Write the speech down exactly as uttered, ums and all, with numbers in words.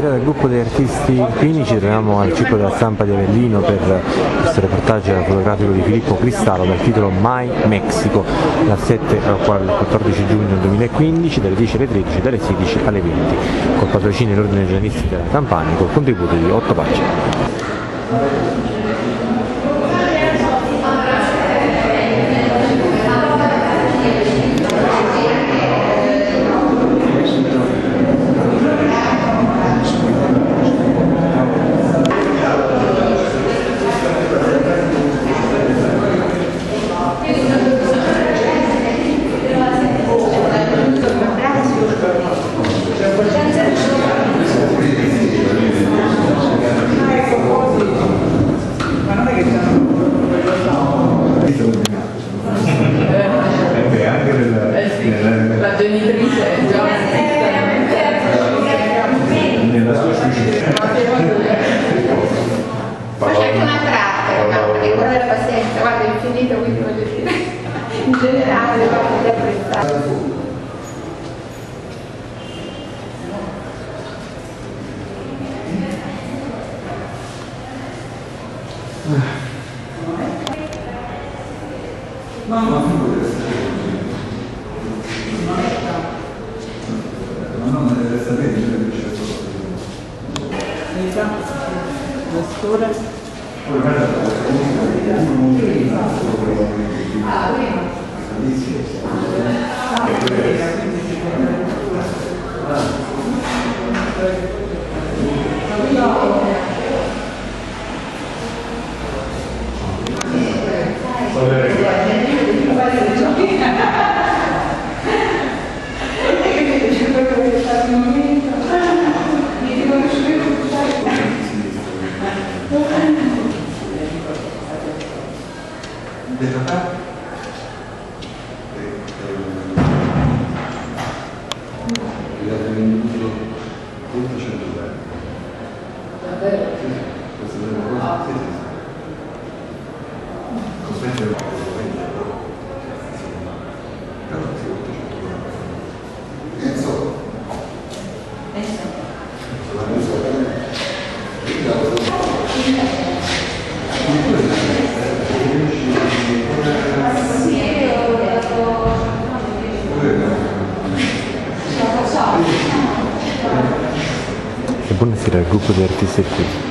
Buonasera dal gruppo degli artisti alpini, ci troviamo al Circolo della Stampa di Avellino per questo reportage fotografico di Filippo Cristallo dal titolo My Mexico, dal sette al quattordici giugno duemilaquindici, dalle dieci alle tredici e dalle sedici alle venti, col patrocinio dell'Ordine dei Giornalisti della Campania, col contributo di otto pagine. La genitrice è già nella sua successione. Ma c'è anche una tratta, no? Perché guarda la pazienza, guarda è infinito, quindi voglio dire, in generale va a apprezzare. Mamma, ma non deve sapere che c'è Rita, Nestura. E buonasera al gruppo degli artisti alpini.